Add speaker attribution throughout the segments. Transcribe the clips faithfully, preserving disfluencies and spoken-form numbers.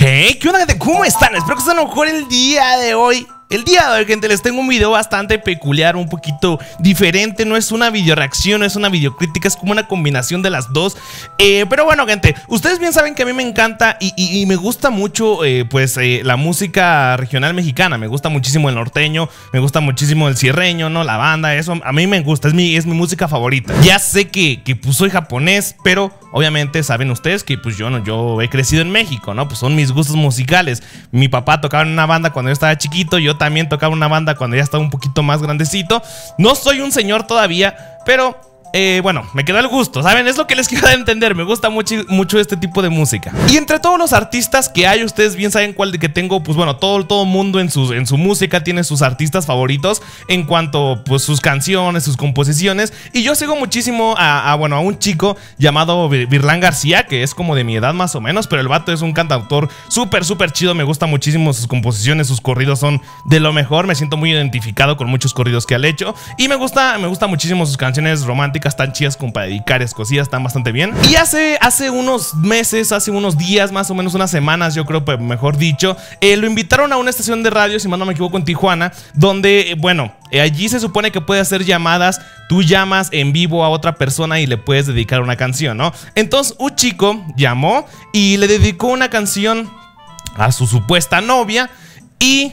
Speaker 1: Hey, ¿qué onda, gente? ¿Cómo están? Espero que estén mejor el día de hoy. El día de hoy, gente, les tengo un video bastante peculiar, un poquito diferente. No es una video reacción, no es una video crítica, es como una combinación de las dos. eh, Pero bueno, gente, ustedes bien saben que a mí me encanta y, y, y me gusta mucho eh, pues eh, la música regional mexicana. Me gusta muchísimo el norteño, me gusta muchísimo el sierreño, ¿no? La banda, eso a mí me gusta, es mi, es mi música favorita. Ya sé que, que pues soy japonés, pero obviamente saben ustedes que pues yo, no, yo he crecido en México, ¿no? Pues son mis gustos musicales. Mi papá tocaba en una banda cuando yo estaba chiquito, yo también tocaba una banda cuando ya estaba un poquito más grandecito. No soy un señor todavía, pero eh, bueno, me quedó el gusto, ¿saben? Es lo que les quiero entender, me gusta mucho, mucho este tipo de música. Y entre todos los artistas que hay, ustedes bien saben cuál de que tengo, pues bueno, todo, todo mundo en su, en su música tiene sus artistas favoritos en cuanto pues sus canciones, sus composiciones. Y yo sigo muchísimo a, a bueno, a un chico llamado Virlán García, que es como de mi edad más o menos, pero el vato es un cantautor súper, súper chido, me gusta muchísimo sus composiciones, sus corridos son de lo mejor, me siento muy identificado con muchos corridos que ha hecho. Y me gusta, me gusta muchísimo sus canciones románticas, tan chidas como para dedicar, escocidas, están bastante bien. Y hace, hace unos meses, hace unos días, más o menos unas semanas, yo creo, mejor dicho, eh, lo invitaron a una estación de radio, si mal no me equivoco, en Tijuana, donde, eh, bueno, eh, allí se supone que puede hacer llamadas. Tú llamas en vivo a otra persona y le puedes dedicar una canción, ¿no? Entonces un chico llamó y le dedicó una canción a su supuesta novia y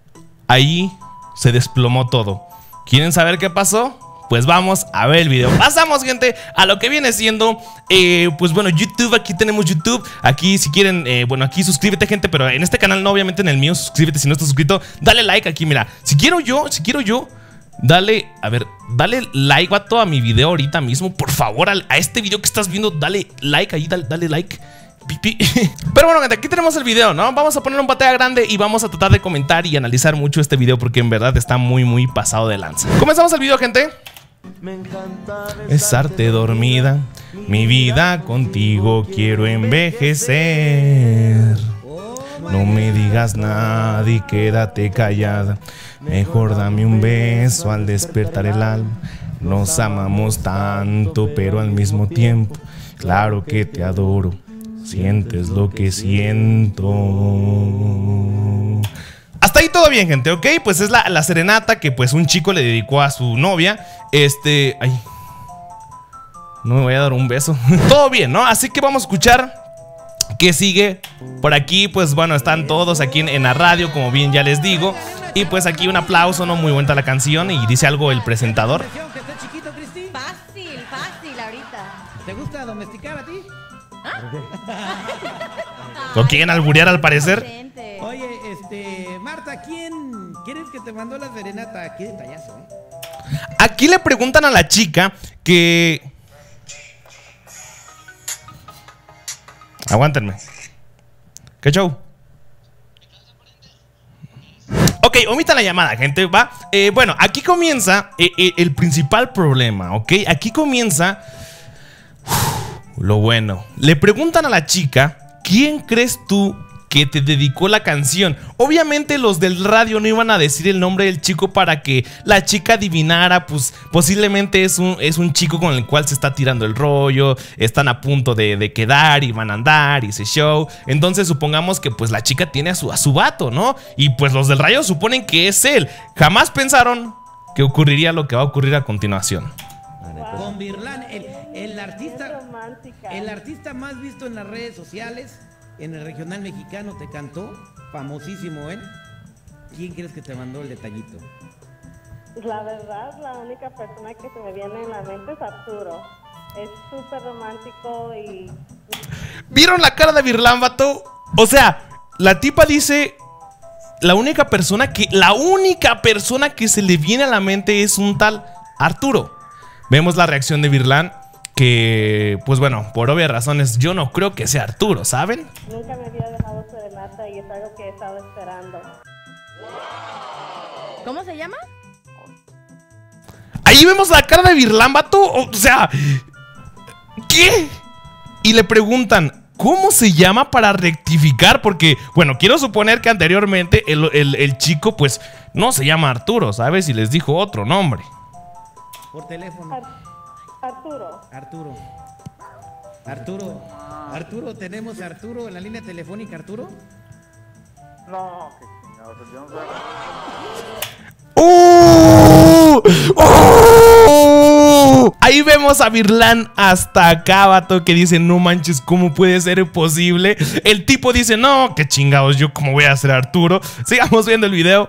Speaker 1: ahí se desplomó todo. ¿Quieren saber qué pasó? Pues vamos a ver el video. Pasamos, gente, a lo que viene siendo eh, pues bueno, YouTube. Aquí tenemos YouTube. Aquí si quieren, eh, bueno, aquí suscríbete, gente. Pero en este canal no, obviamente en el mío suscríbete si no estás suscrito. Dale like aquí, mira. Si quiero yo, si quiero yo Dale, a ver, dale like, vato, a mi video ahorita mismo. Por favor, a, a este video que estás viendo, dale like ahí, dale, dale like. Pipi. Pero bueno, gente, aquí tenemos el video, ¿no? Vamos a poner un pantalla grande y vamos a tratar de comentar y analizar mucho este video porque en verdad está muy, muy pasado de lanza. Comenzamos el video, gente. Besarte dormida, mi vida contigo quiero envejecer. No me digas nada y quédate callada. Mejor dame un beso al despertar el alma. Nos amamos tanto, pero al mismo tiempo, claro que te adoro. Sientes lo que siento. Hasta ahí todo bien, gente, ¿ok? Pues es la, la serenata que pues un chico le dedicó a su novia. Este... Ay, no me voy a dar un beso. Todo bien, ¿no? Así que vamos a escuchar qué sigue. Por aquí, pues bueno, están todos aquí en, en la radio, como bien ya les digo. Y pues aquí un aplauso, ¿no? Muy buena la canción. Y dice algo el presentador.
Speaker 2: Fácil, fácil ahorita.
Speaker 3: ¿Te gusta domesticar a ti?
Speaker 2: ¿Ah?
Speaker 1: ¿Lo quieren alburear al parecer?
Speaker 3: Oye, este, Marta, ¿quién quieres que te mandó la serenata? Qué detallazo, ¿eh?
Speaker 1: Aquí le preguntan a la chica que... Aguántenme. ¿Qué show? Ok, omita la llamada, gente, va. Eh, bueno, aquí comienza eh, eh, el principal problema, ¿ok? Aquí comienza uf, lo bueno. Le preguntan a la chica, ¿quién crees tú que te dedicó la canción? Obviamente los del radio no iban a decir el nombre del chico para que la chica adivinara. Pues posiblemente es un, es un chico con el cual se está tirando el rollo. Están a punto de, de quedar y van a andar y ese show. Entonces supongamos que pues la chica tiene a su, a su vato, ¿no? Y pues los del radio suponen que es él. Jamás pensaron que ocurriría lo que va a ocurrir a continuación.
Speaker 3: Con Virlán, el, el artista, el artista más visto en las redes sociales, en el regional mexicano, te cantó, famosísimo, ¿eh? ¿Quién crees que te mandó el detallito?
Speaker 4: La verdad, la única persona que se me viene en la mente es Arturo. Es súper romántico y...
Speaker 1: ¿Vieron la cara de Virlán, vato? O sea, la tipa dice... La única persona que... La única persona que se le viene a la mente es un tal Arturo. Vemos la reacción de Virlán. Que, pues bueno, por obvias razones, yo no creo que sea Arturo, ¿saben?
Speaker 4: Nunca me había dejado serenata y es algo que he estado esperando.
Speaker 2: ¿Cómo se llama?
Speaker 1: Ahí vemos la cara de Virlán, vato. O sea, ¿qué? Y le preguntan, ¿cómo se llama para rectificar? Porque, bueno, quiero suponer que anteriormente el, el, el chico, pues, no se llama Arturo, ¿sabes? Y les dijo otro nombre.
Speaker 3: Por teléfono.
Speaker 4: Ar Arturo.
Speaker 3: Arturo. Arturo. Arturo, tenemos a Arturo en la línea telefónica. Arturo.
Speaker 5: No, qué chingados, yo no sé.
Speaker 1: ¡Uh! ¡Uh! Ahí vemos a Virlán hasta acá, vato, que dice, no manches, ¿cómo puede ser posible? El tipo dice, no, qué chingados, yo cómo voy a ser Arturo. Sigamos viendo el video.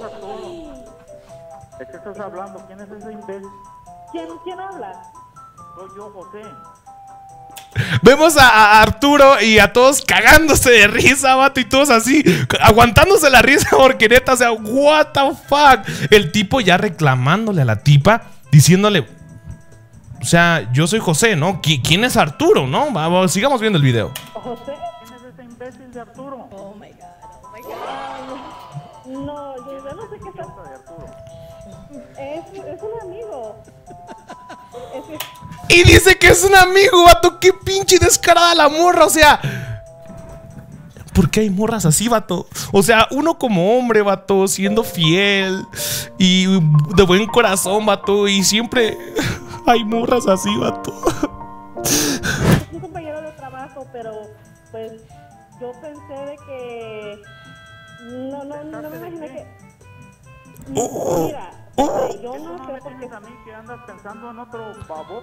Speaker 5: ¿De qué estás hablando? ¿Quién es ese imbécil?
Speaker 4: ¿Quién, quién habla?
Speaker 5: Soy yo, José.
Speaker 1: Vemos a, a Arturo y a todos cagándose de risa, vato, y todos así, aguantándose la risa porque neta, o sea, what the fuck. El tipo ya reclamándole a la tipa, diciéndole, o sea, yo soy José, ¿no? ¿Quién es Arturo, no? Vamos, sigamos viendo el video.
Speaker 4: ¿José?
Speaker 5: ¿Quién es ese imbécil de Arturo?
Speaker 2: Oh my god, oh my god.
Speaker 4: No, yo, yo no sé qué está...
Speaker 5: de Arturo.
Speaker 4: Es, es un amigo. Es que...
Speaker 1: Y dice que es un amigo, vato. Qué pinche descarada la morra, o sea. ¿Por qué hay morras así, vato? O sea, uno como hombre, vato, siendo fiel y de buen corazón, vato, y siempre hay morras así, vato.
Speaker 4: Es un compañero de trabajo, pero pues yo pensé de que... No, no, no me imaginé que... Mira, este, yo no
Speaker 5: ¿No
Speaker 4: sé
Speaker 5: me
Speaker 4: por qué...
Speaker 5: tienes a mí que andas pensando en otro babo?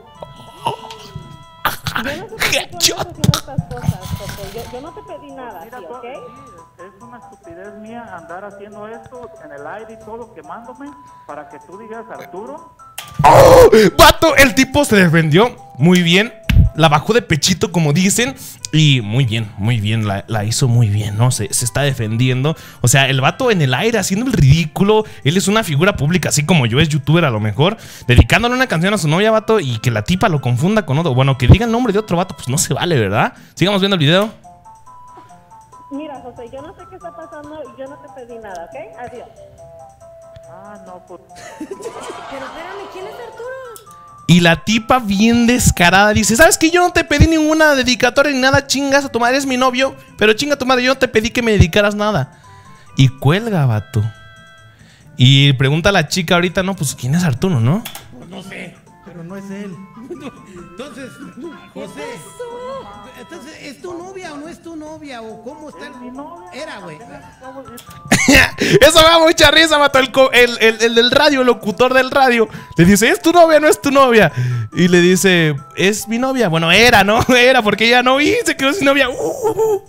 Speaker 4: Yo no sé por qué tú andas haciendo estas cosas, José. Yo, yo no te pedí nada,
Speaker 5: Mira,
Speaker 4: ¿sí,
Speaker 5: tú-
Speaker 4: ok?
Speaker 5: sí, es una estupidez mía andar haciendo esto en el aire y todo, quemándome, para que tú digas Arturo.
Speaker 1: ¡Oh! Vato, el tipo se defendió muy bien. La bajó de pechito, como dicen. Y muy bien, muy bien, la, la hizo muy bien, ¿no? Se, se está defendiendo. O sea, el vato en el aire haciendo el ridículo. Él es una figura pública, así como yo, es youtuber a lo mejor. Dedicándole una canción a su novia, vato. Y que la tipa lo confunda con otro. Bueno, que diga el nombre de otro vato, pues no se vale, ¿verdad? Sigamos viendo el video.
Speaker 4: Mira, José, yo no sé qué está pasando y yo no te pedí nada, ¿ok? Adiós.
Speaker 5: Ah, no, pues...
Speaker 2: Pero espérame, ¿quién es Arturo?
Speaker 1: Y la tipa bien descarada dice, ¿sabes qué? Yo no te pedí ninguna dedicatoria ni nada, chingas a tu madre, es mi novio. Pero chinga tu madre, yo no te pedí que me dedicaras nada. Y cuelga, vato. Y pregunta a la chica ahorita, no, pues ¿quién es Arturo, no?
Speaker 3: Pues no sé, pero no es él. Entonces, José, entonces, ¿es tu novia o no es tu novia? ¿O cómo está el... Era, güey.
Speaker 1: Eso me da mucha risa, vato. El, co- el, el, el del radio, el locutor del radio, le dice, ¿es tu novia o no es tu novia? Y le dice, es mi novia. Bueno, era, ¿no? Era porque ella no vi, se quedó sin novia. Uh, uh.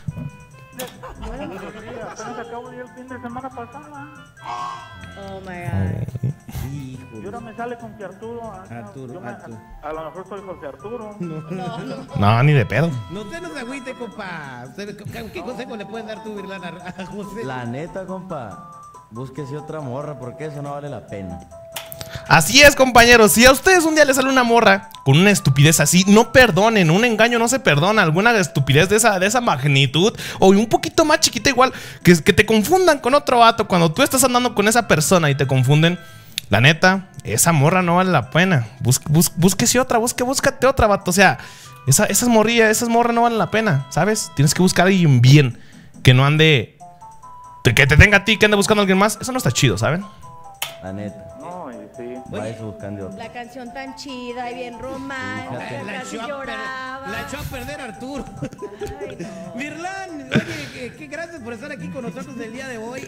Speaker 5: Apenas acabo de ir el fin de semana pasada.
Speaker 2: Oh my god.
Speaker 5: Y ahora me sale con que Arturo. ah, no,
Speaker 3: Arturo,
Speaker 5: yo me-
Speaker 3: Arturo.
Speaker 5: A lo mejor soy José Arturo.
Speaker 1: No, ni de pedo.
Speaker 3: No, usted no se agüite, compa. Usted, ¿qué, qué consejo le pueden dar tú, Virlán, a, a José?
Speaker 6: La neta, compa, búsquese otra morra porque eso no vale la pena.
Speaker 1: Así es, compañeros. Si a ustedes un día les sale una morra con una estupidez así, no perdonen. Un engaño no se perdona. Alguna estupidez de esa, de esa magnitud o un poquito más chiquita igual, que, que te confundan con otro vato. Cuando tú estás andando con esa persona y te confunden, la neta, esa morra no vale la pena. Bus, bus, búsquese otra, busque, búscate otra, vato. O sea, esa, esas morrillas, esas morras no valen la pena, ¿sabes? Tienes que buscar a alguien bien, que no ande, que te tenga a ti, que ande buscando a alguien más. Eso no está chido, ¿saben?
Speaker 6: La neta.
Speaker 5: No, y sí.
Speaker 6: Vaya buscando otra.
Speaker 2: La canción tan chida y bien romántica,
Speaker 3: La
Speaker 2: casi
Speaker 3: echó, a per-
Speaker 2: lloraba.
Speaker 3: la echó a perder Arturo.
Speaker 2: Ay, no.
Speaker 3: Virlán, oye, qué, qué gracias por estar aquí con nosotros el día de hoy.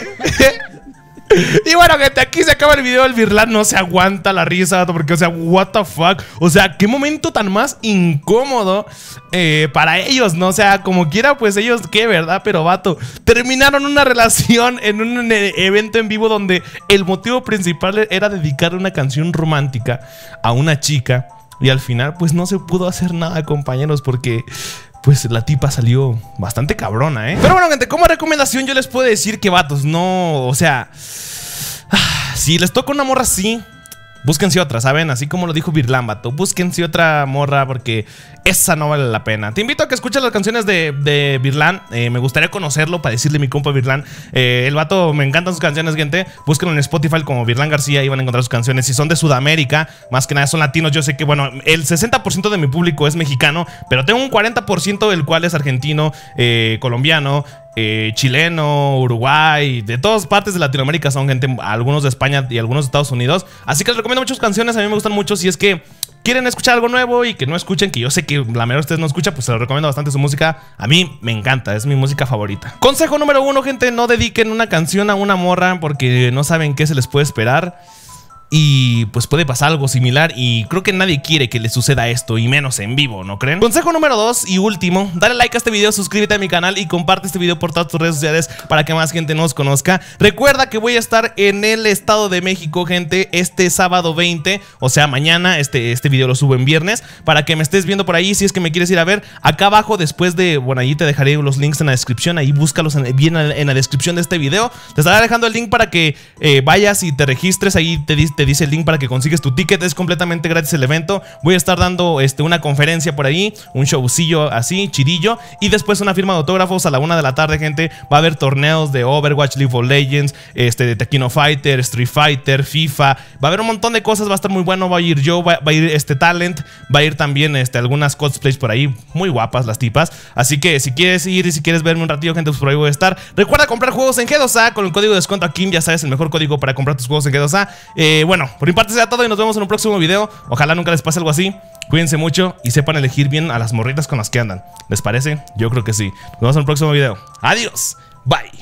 Speaker 1: Y bueno, gente, aquí se acaba el video. El Virlán no se aguanta la risa, vato, porque, o sea, what the fuck. O sea, qué momento tan más incómodo eh, para ellos, ¿no? O sea, como quiera, pues ellos, qué verdad, pero vato, terminaron una relación en un eh, evento en vivo donde el motivo principal era dedicar una canción romántica a una chica. Y al final, pues no se pudo hacer nada, compañeros, porque pues la tipa salió bastante cabrona, ¿eh? Pero bueno, gente, como recomendación yo les puedo decir que, vatos, no, o sea, si les toca una morra así, búsquense otra, ¿saben? Así como lo dijo Virlán, vato, búsquense otra morra porque esa no vale la pena. Te invito a que escuches las canciones de, de Virlán. eh, Me gustaría conocerlo para decirle a mi compa Virlán. eh, El vato, me encantan sus canciones, gente. Búsquenlo en Spotify como Virlán García y van a encontrar sus canciones. Si son de Sudamérica, más que nada son latinos. Yo sé que, bueno, el sesenta por ciento de mi público es mexicano, pero tengo un cuarenta por ciento el cual es argentino, eh, colombiano, Eh, chileno, Uruguay, de todas partes de Latinoamérica son gente, algunos de España y algunos de Estados Unidos. Así que les recomiendo muchas canciones, a mí me gustan mucho. Si es que quieren escuchar algo nuevo y que no escuchen, que yo sé que la mayoría de ustedes no escuchan, pues se los recomiendo bastante su música. A mí me encanta, es mi música favorita. Consejo número uno, gente, no dediquen una canción a una morra porque no saben qué se les puede esperar. Y pues puede pasar algo similar y creo que nadie quiere que le suceda esto, y menos en vivo, ¿no creen? Consejo número dos y último, dale like a este video, suscríbete a mi canal y comparte este video por todas tus redes sociales para que más gente nos conozca. Recuerda que voy a estar en el Estado de México, gente, este sábado veinte, o sea mañana. Este, este video lo subo en viernes, para que me estés viendo por ahí si es que me quieres ir a ver. Acá abajo, después de, bueno, ahí te dejaré los links en la descripción, ahí búscalos en, bien en la descripción de este video. Te estaré dejando el link para que eh, vayas y te registres, ahí te, te dice el link para que consigues tu ticket, es completamente gratis el evento. Voy a estar dando este, una conferencia por ahí, un showcillo así, chidillo, y después una firma de autógrafos a la una de la tarde, gente. Va a haber torneos de Overwatch, League of Legends, este, de Tekken Fighter, Street Fighter, FIFA, va a haber un montón de cosas, va a estar muy bueno. Va a ir yo, va, va a ir este Talent, va a ir también este, algunas cosplays por ahí, muy guapas las tipas. Así que si quieres ir y si quieres verme un ratillo, gente, pues por ahí voy a estar. Recuerda comprar juegos en G dos A con el código de descuento Akim, ya sabes, el mejor código para comprar tus juegos en G dos A. Eh, bueno, por mi parte será todo y nos vemos en un próximo video. Ojalá nunca les pase algo así. Cuídense mucho y sepan elegir bien a las morritas con las que andan. ¿Les parece? Yo creo que sí. Nos vemos en un próximo video. Adiós. Bye.